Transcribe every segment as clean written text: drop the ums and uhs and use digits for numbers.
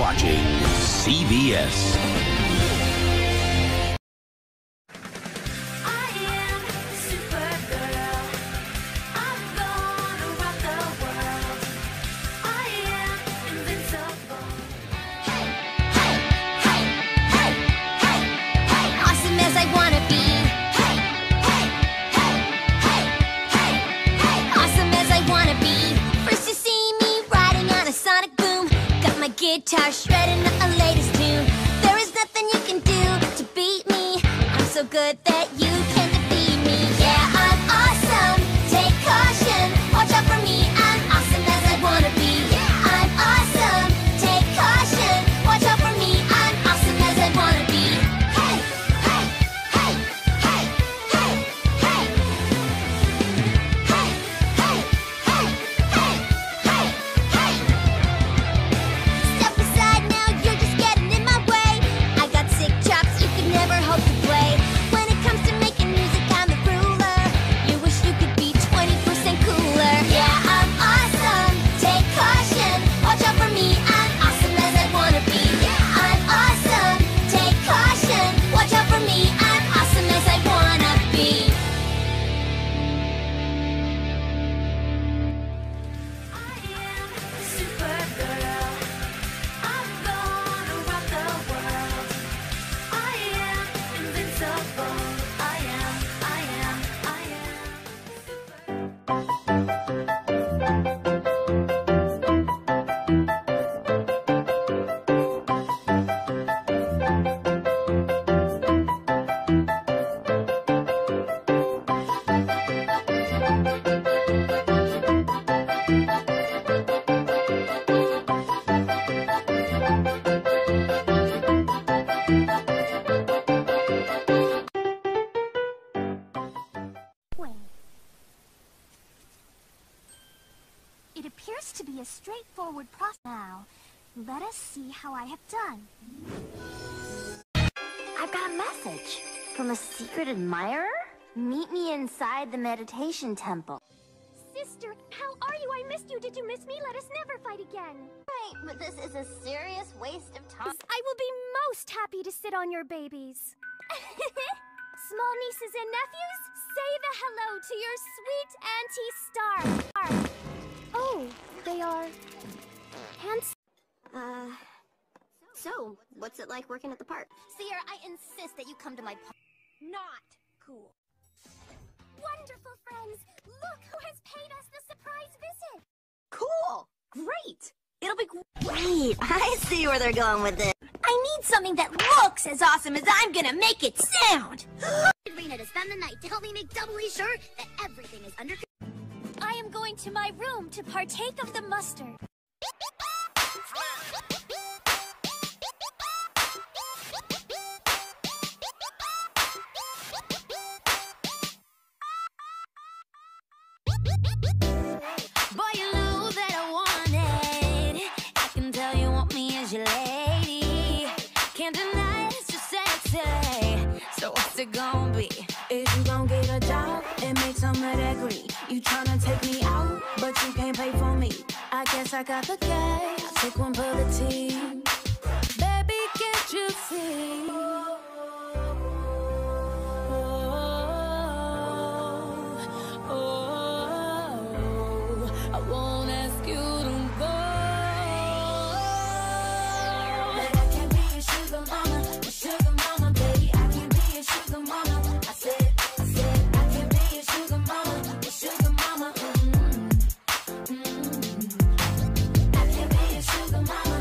watching CBS. Guitar shredding the latest tune. There is nothing you can do to beat me. I'm so good that you can defeat me. Yeah, I'm awesome. Take caution. Watch out for me. I'm awesome as I wanna be. Yeah, I'm awesome. Take caution. Watch out for me. I'm awesome as I wanna be. Hey, hey, hey, hey, hey, hey. Hey, hey, hey, hey, hey, hey. Step aside now, you're just getting in my way. I got sick chops you could never hope to play. When it comes to making music, I'm the ruler. You wish you could be 20% cooler. Yeah, I'm awesome. Take caution. Watch out for me. I'm awesome as I wanna be. Yeah, I'm awesome. Take caution. Watch out for me. I'm awesome as I wanna be. I am Supergirl. I'm gonna rock the world. I am invincible. I am It appears to be a straightforward process now. Let us see how I have done. I've got a message from a secret admirer. Meet me inside the meditation temple. Sister, how are you? I missed you. Did you miss me? Let us never fight again. Right, but this is a serious waste of time. I will be most happy to sit on your babies. Small nieces and nephews, say the hello to your sweet Auntie Star. Oh, they are handsome. So, what's it like working at the park? Sierra, I insist that you come to my party. Not cool. Wonderful friends! Look who has paid us the surprise visit! Cool! Great! It'll be great! I see where they're going with this. I need something that looks as awesome as I'm gonna make it sound! Rena to spend the night to help me make doubly sure that everything is under control. I am going to my room to partake of the mustard. Boy, you know that I want it. I can tell you want me as your lady. Can't deny it's just sexy. So what's it gonna be? If you gon' get a job and make some of that green, you tryna take me out, but you can't pay for me. I guess I got the cash, I'll take one for the team. Baby, can't you see? I won't ask you to go. But I can be your sugar mama, baby. I can be your sugar mama. I said, I can be your sugar mama, your sugar mama. I can be your sugar mama.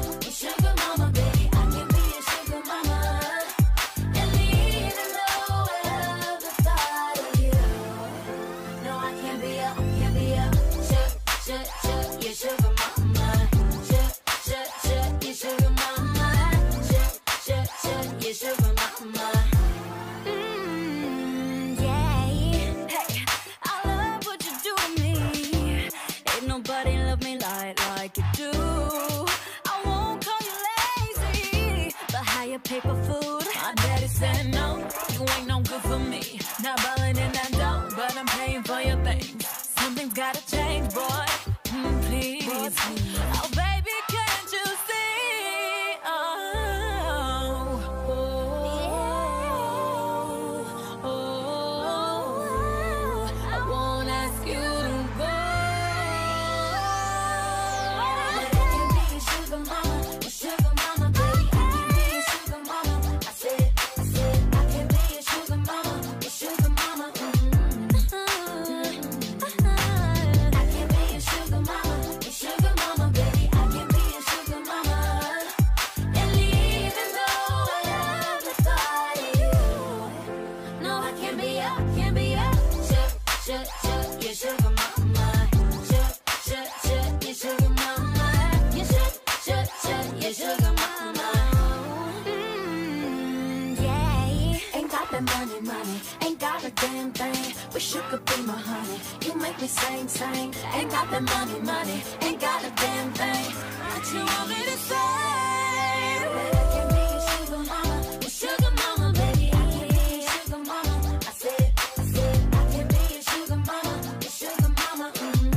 money, ain't got a damn thing. Wish you could be my honey. You make me sing, sing. Ain't got the money, money, ain't got a damn thing. What you want me to say? Baby, I can be your sugar mama, your sugar mama, baby. I can be your sugar mama. I said, I can be your sugar mama, your sugar mama.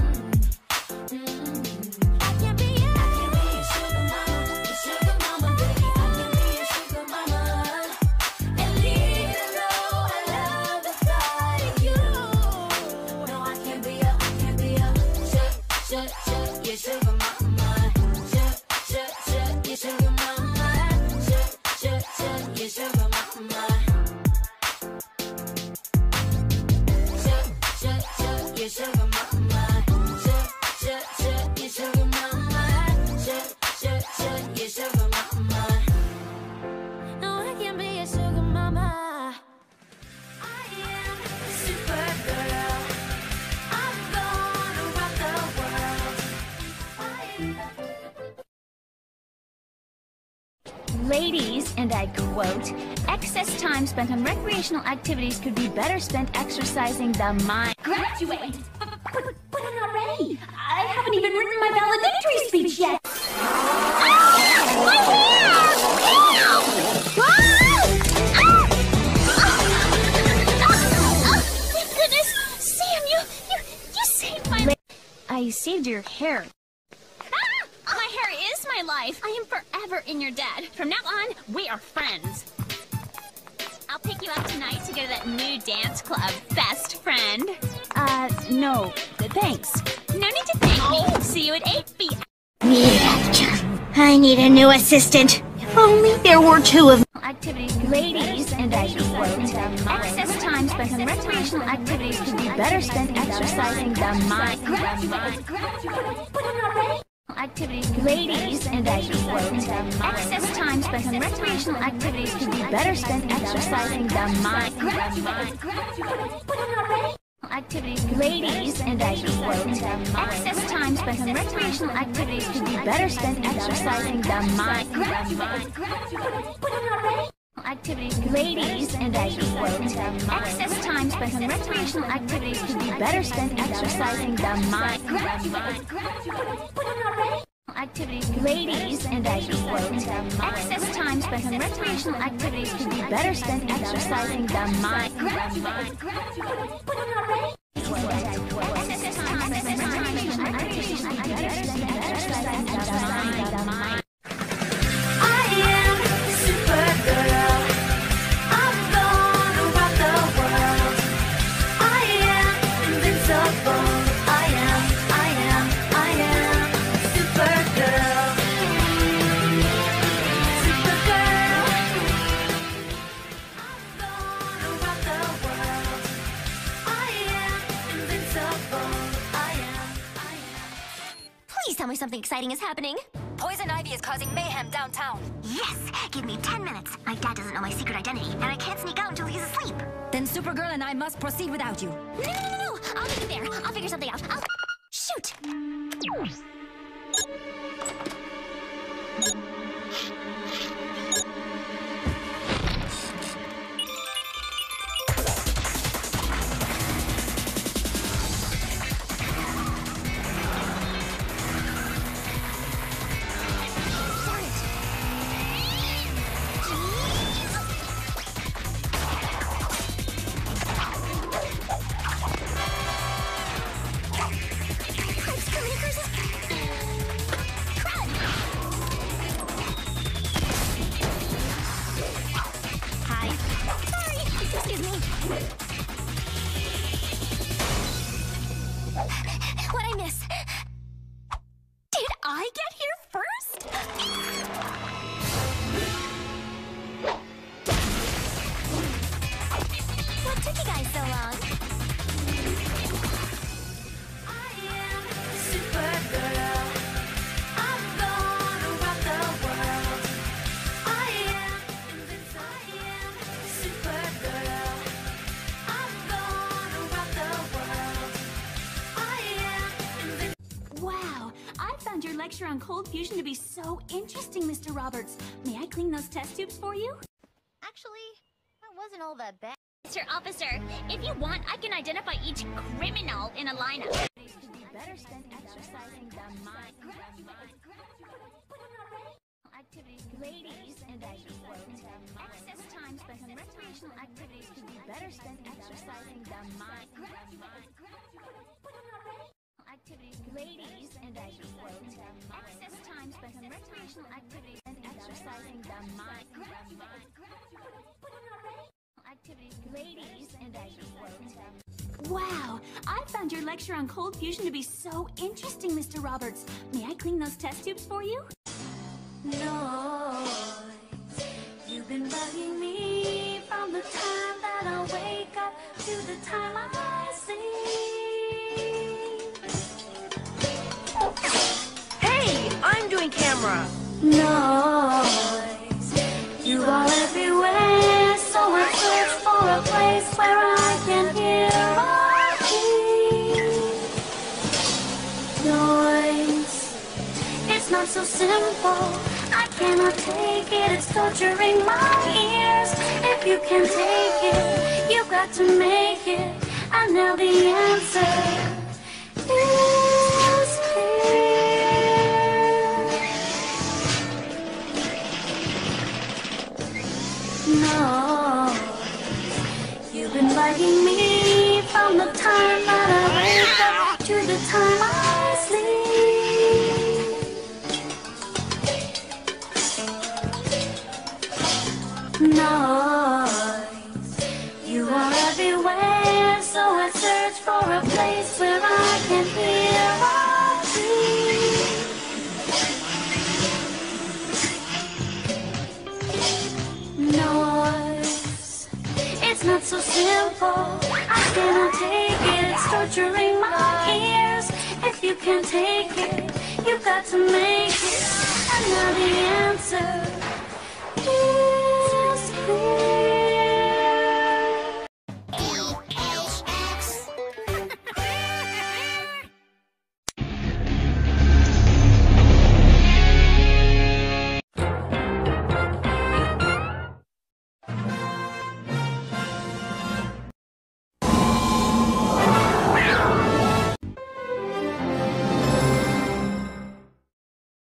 I can be your sugar mama, your sugar mama, baby. I can be your sugar mama. And even though I love the thought of you, no, I can't be your sugar mama. Your sugar mama. Your sugar mama. Your sugar mama. Your sugar mama. Your sugar mama. No, I can't be a sugar mama. I am Supergirl. I'm gonna rock the world. Ladies, and I quote, excess time spent on recreational activities could be better spent exercising the mind. Graduate! But I'm not ready! I haven't even written my valedictory speech yet! My hair! Thank goodness! Sam, you saved my... I saved your hair. My hair is my life. I am forever in your debt. From now on, we are friends. I'll pick you up tonight to go to that new dance club, best friend. No. Thanks. No need to thank me. See you at 8 p.m. I need a new assistant. If only there were two of Activities, ladies, and I quote, excess time spent on recreational activities could be better spent exercising the mind. Activities, ladies, and I quote, excess time spent on recreational activities could be better spent exercising the mind. Activities, ladies, and I quote, excess time spent on recreational activities could be better spent exercising the mind. Activities, ladies, and I quote, excess time spent on recreational activities could be better spent exercising the mind. Activities, ladies, and I quote, excess time spent on recreational activities could be better spent exercising the mind. Tell me something exciting is happening. Poison Ivy is causing mayhem downtown. Yes! Give me 10 minutes. My dad doesn't know my secret identity, and I can't sneak out until he's asleep. Then Supergirl and I must proceed without you. No! I'll meet you there. I'll figure something out. Shoot! What'd I miss? Did I get here first? What took you guys so long? I am Supergirl. I'm gonna rock the world. I am invincible. I am Supergirl. I'm gonna rock the world. I am invincible. Wow, I found your lecture on cold fusion to be so interesting, Mr. Roberts. May I clean those test tubes for you? Actually, that wasn't all that bad. Mr. Officer, if you want, I can identify each criminal in a lineup. Better spend exercising the mind. Activities, ladies, and I quote, excess time spent on recreational activities could be better spent exercising the mind. Activities, ladies, and I quote, excess time spent on recreational activities and exercising the mind. Activities, ladies, and I quote. Wow, I found your lecture on cold fusion to be so interesting, Mr. Roberts. May I clean those test tubes for you? Noise, you've been bugging me from the time that I wake up to the time I sleep. Hey, I'm doing camera. Noise, you are everywhere, so I search for a place where I can hear my peace. Noise, it's not so simple. I cannot take it, it's torturing my ears. If you can take it, you've got to make it. And now the answer is clear. No, you've been bugging me from the time that I wake up to the time I sleep. Noise, you are everywhere, so I search for a place where I can hear my peace. Noise, it's not so simple. I cannot take it, it's torturing my ears. If you can't take it, you've got to make it. And now the answer